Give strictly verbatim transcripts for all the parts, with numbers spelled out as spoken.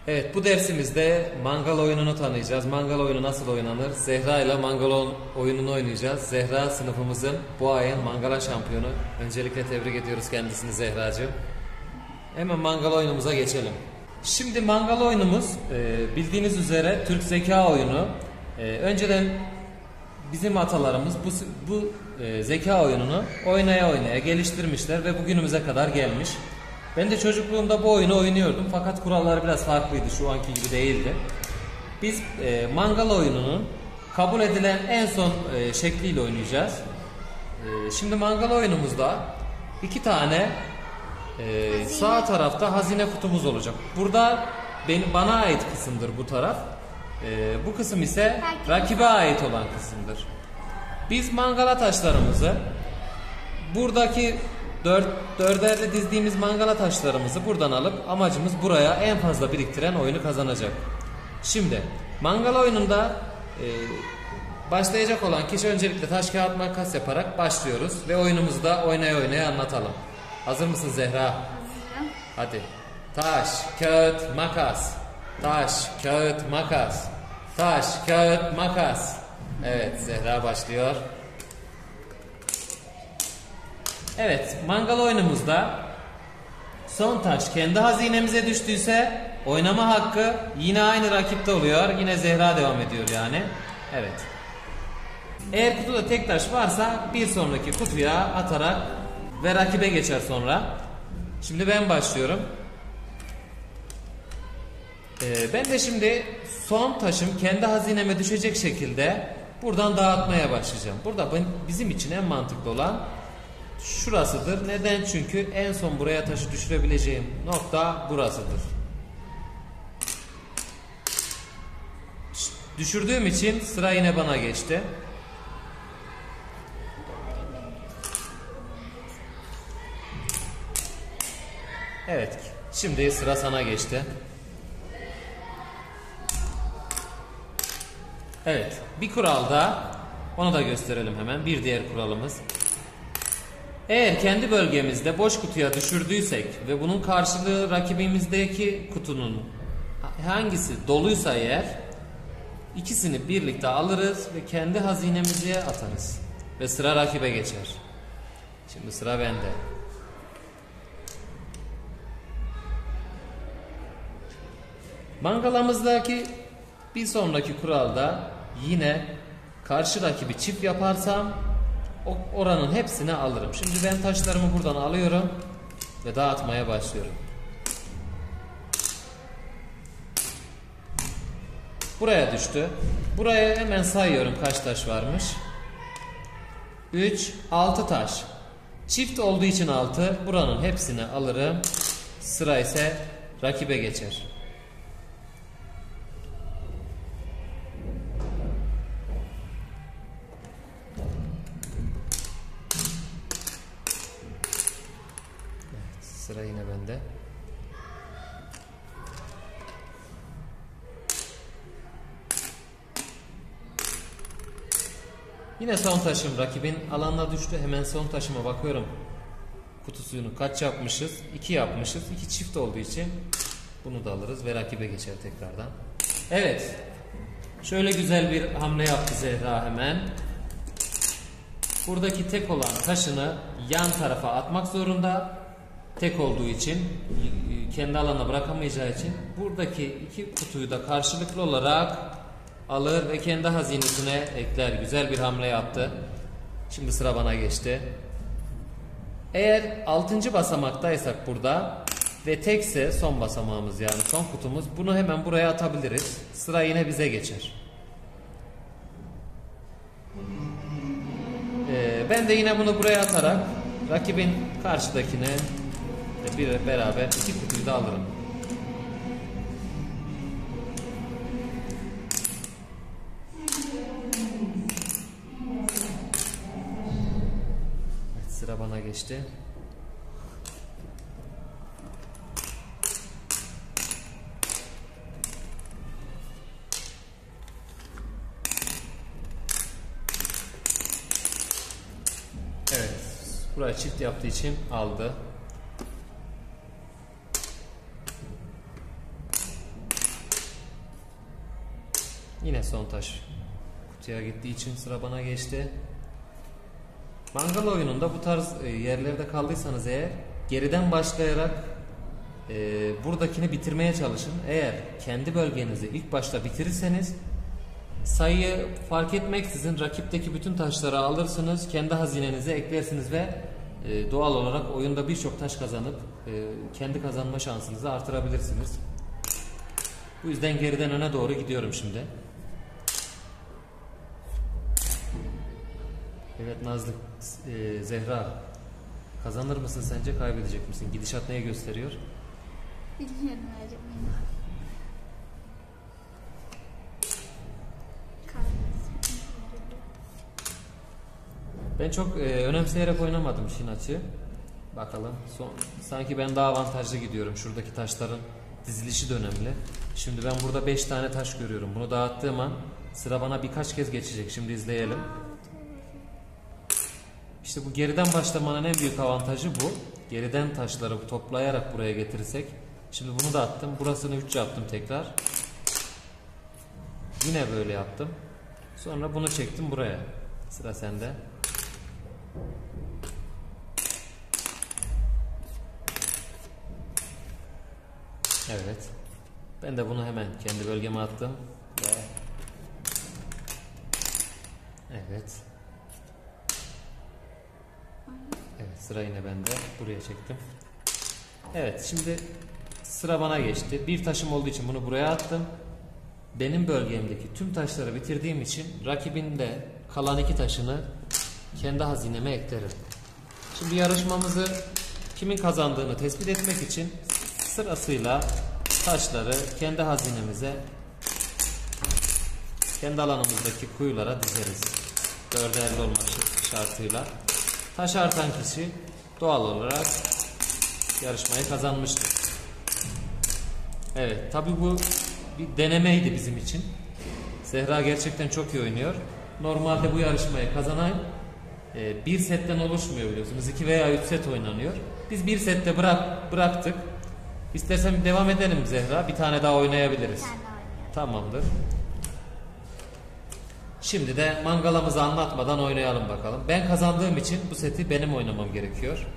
Evet, bu dersimizde mangal oyununu tanıyacağız. Mangal oyunu nasıl oynanır? Zehra ile mangal oyununu oynayacağız. Zehra sınıfımızın bu ayın mangala şampiyonu. Öncelikle tebrik ediyoruz kendisini Zehracığım. Hemen mangal oyunumuza geçelim. Şimdi mangal oyunumuz bildiğiniz üzere Türk zeka oyunu. Önceden bizim atalarımız bu, bu zeka oyununu oynaya oynaya geliştirmişler ve bugünümüze kadar gelmiş. Ben de çocukluğumda bu oyunu oynuyordum fakat kuralları biraz farklıydı, şu anki gibi değildi. Biz e, mangal oyununun kabul edilen en son e, şekliyle oynayacağız. E, şimdi mangal oyunumuzda iki tane e, sağ tarafta hazine kutumuz olacak. Burada benim, bana ait kısımdır bu taraf. E, bu kısım ise rakibe ait olan kısımdır. Biz mangala taşlarımızı buradaki Dört, dörderli dizdiğimiz mangala taşlarımızı buradan alıp amacımız buraya en fazla biriktiren oyunu kazanacak. Şimdi mangal oyununda e, başlayacak olan kişi öncelikle taş kağıt makas yaparak başlıyoruz ve oyunumuzu da oynaya oynaya anlatalım. Hazır mısın Zehra? Hazırım. Hadi. Taş, kağıt, makas. Taş, kağıt, makas. Taş, kağıt, makas. Evet, Zehra başlıyor. Evet, mangal oyunumuzda son taş kendi hazinemize düştüyse oynama hakkı yine aynı rakipte oluyor. Yine Zehra devam ediyor yani. Evet. Eğer kutuda tek taş varsa bir sonraki kutuya atarak ve rakibe geçer sonra. Şimdi ben başlıyorum. Ee, ben de şimdi son taşım kendi hazineme düşecek şekilde buradan dağıtmaya başlayacağım. Burada bizim için en mantıklı olan şurasıdır. Neden? Çünkü en son buraya taşı düşürebileceğim nokta burasıdır. Düşürdüğüm için sıra yine bana geçti. Evet. Şimdi sıra sana geçti. Evet. Bir kuralda onu da gösterelim hemen. Bir diğer kuralımız. Eğer kendi bölgemizde boş kutuya düşürdüysek ve bunun karşılığı rakibimizdeki kutunun hangisi doluysa eğer ikisini birlikte alırız ve kendi hazinemize atarız. Ve sıra rakibe geçer. Şimdi sıra bende. Mangalımızdaki bir sonraki kuralda yine karşı rakibi çift yaparsam oranın hepsini alırım. Şimdi ben taşlarımı buradan alıyorum ve dağıtmaya başlıyorum. Buraya düştü. Buraya hemen sayıyorum kaç taş varmış. üç, altı taş. Çift olduğu için altı. Buranın hepsini alırım. Sıra ise rakibe geçer. Sıra yine bende. Yine son taşım rakibin alanına düştü. Hemen son taşıma bakıyorum. Kutusunu kaç yapmışız? iki yapmışız. iki çift olduğu için bunu da alırız ve rakibe geçer tekrardan. Evet. Şöyle güzel bir hamle yaptı Zehra hemen. Buradaki tek olan taşını yan tarafa atmak zorunda. Tek olduğu için, kendi alanına bırakamayacağı için buradaki iki kutuyu da karşılıklı olarak alır ve kendi hazinesine ekler. Güzel bir hamle yaptı. Şimdi sıra bana geçti. Eğer altıncı basamaktaysak burada ve tekse son basamağımız yani son kutumuz, bunu hemen buraya atabiliriz. Sıra yine bize geçer. Ee, ben de yine bunu buraya atarak rakibin karşıdakine bir beraber iki kutuyu da alırım. Evet, sıra bana geçti. Evet, buraya çift yaptığı için aldı. Yine son taş kutuya gittiği için sıra bana geçti. Mangal oyununda bu tarz e, yerlerde kaldıysanız eğer geriden başlayarak e, buradakini bitirmeye çalışın. Eğer kendi bölgenizi ilk başta bitirirseniz sayıyı fark etmeksizin rakipteki bütün taşları alırsınız, kendi hazinenize eklersiniz ve e, doğal olarak oyunda birçok taş kazanıp e, kendi kazanma şansınızı artırabilirsiniz. Bu yüzden geriden öne doğru gidiyorum şimdi. Evet Nazlı, e, Zehra kazanır mısın sence, kaybedecek misin? Gidişat neye gösteriyor? Bilmiyorum öğretmenim. Ben çok e, önemseyerek oynamadım işin açığı. Bakalım. Son, sanki ben daha avantajlı gidiyorum. Şuradaki taşların dizilişi de önemli. Şimdi ben burada beş tane taş görüyorum. Bunu dağıttığım an sıra bana birkaç kez geçecek. Şimdi izleyelim. İşte bu geriden başlamanın en büyük avantajı bu. Geriden taşları toplayarak buraya getirirsek. Şimdi bunu da attım. Burasını üç yaptım tekrar. Yine böyle yaptım. Sonra bunu çektim buraya. Sıra sende. Evet. Ben de bunu hemen kendi bölgeme attım. Ve evet. Evet, sıra yine bende. Buraya çektim. Evet, şimdi sıra bana geçti. Bir taşım olduğu için bunu buraya attım. Benim bölgemdeki tüm taşları bitirdiğim için rakibin de kalan iki taşını kendi hazineme eklerim. Şimdi yarışmamızı kimin kazandığını tespit etmek için sırasıyla taşları kendi hazinemize, kendi alanımızdaki kuyulara dizeriz. Dörderli olmak şartıyla. Taş artan kişi doğal olarak yarışmayı kazanmıştır. Evet, tabi bu bir denemeydi bizim için. Zehra gerçekten çok iyi oynuyor. Normalde bu yarışmayı kazanan e, bir setten oluşmuyor biliyorsunuz. iki veya üç set oynanıyor. Biz bir sette bırak, bıraktık. İstersen devam edelim Zehra. Bir tane daha oynayabiliriz. Tamamdır. Şimdi de mangalamızı anlatmadan oynayalım bakalım. Ben kazandığım için bu seti benim oynamam gerekiyor.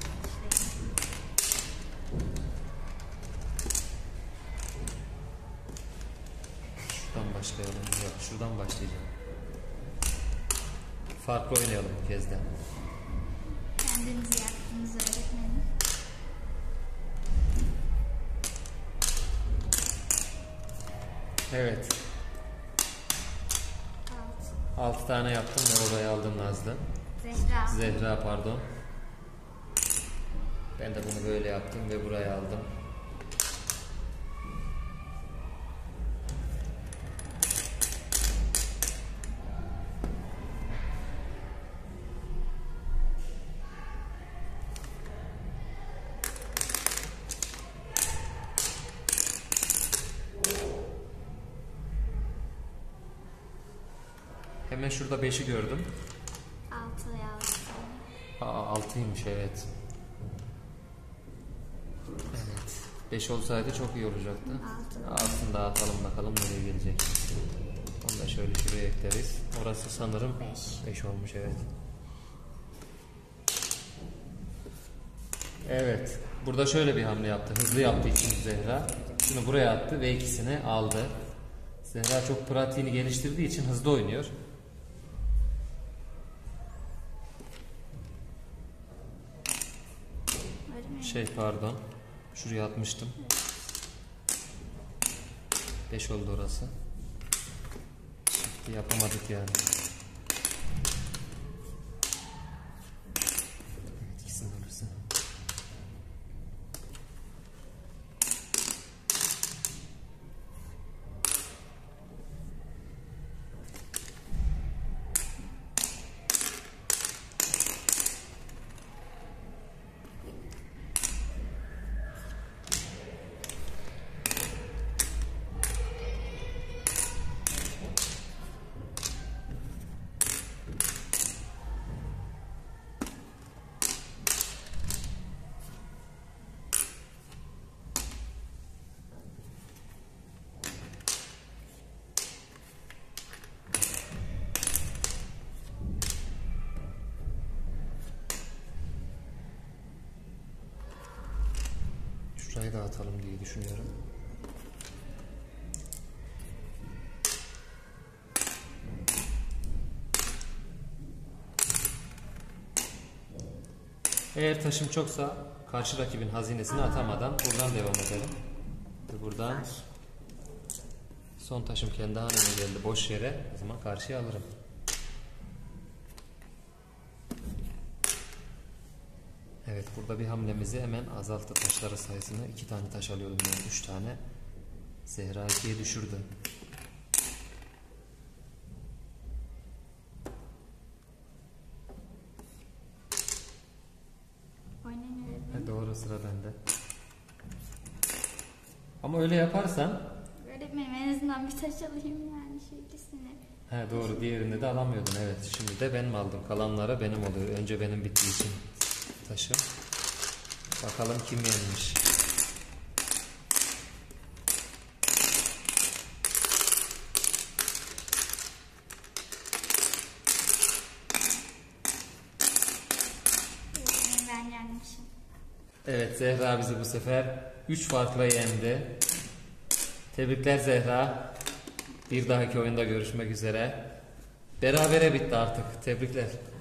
Şuradan başlayalım. Yok, şuradan başlayacağım. Farklı oynayalım bu kez de. Kendinizi yaktınız öğretmenim. Evet. Alt. altı tane yaptım ve oraya aldım Nazlı. Zehra. Zehra pardon. Ben de bunu böyle yaptım ve buraya aldım. Hemen şurada beşi gördüm. Altı yazdım. Aa, altıymış evet. Evet. beş olsaydı çok iyi olacaktı. Altı. Altını dağıtalım bakalım nereye gelecek. Onu da şöyle şuraya ekleriz. Orası sanırım Beş. beş olmuş evet. Evet. Burada şöyle bir hamle yaptı. Hızlı yaptığı için Zehra. Şunu buraya attı ve ikisini aldı. Zehra çok pratiğini geliştirdiği için hızlı oynuyor. Şey pardon. Şuraya atmıştım. beş oldu orası. Şimdi yapamadık yani. Evet, ikisini alırsın. dağıtalım diye düşünüyorum. Eğer taşım çoksa karşı rakibin hazinesini atamadan buradan devam edelim. Ve buradan son taşım kendi haneme geldi boş yere. O zaman karşıya alırım. Evet, burada bir hamlemizi hemen azalttı taşları sayısını. iki tane taş alıyordum yani üç tane. Zehra ikiye düşürdü. Oynanıyor. Doğru, sıra bende. Ama öyle yaparsan Öğretmenim en azından bir taş alayım yani şu ikisini. he doğru, diğerini de alamıyordun. Evet, şimdi de benim aldım. Kalanlara benim oluyor. Önce benim bittiği için taşım. Bakalım kim yenmiş. Öğretmenim ben yenmişim. Evet, Zehra bizi bu sefer üç farkla yendi. Tebrikler Zehra. Bir dahaki oyunda görüşmek üzere. Berabere bitti artık. Tebrikler.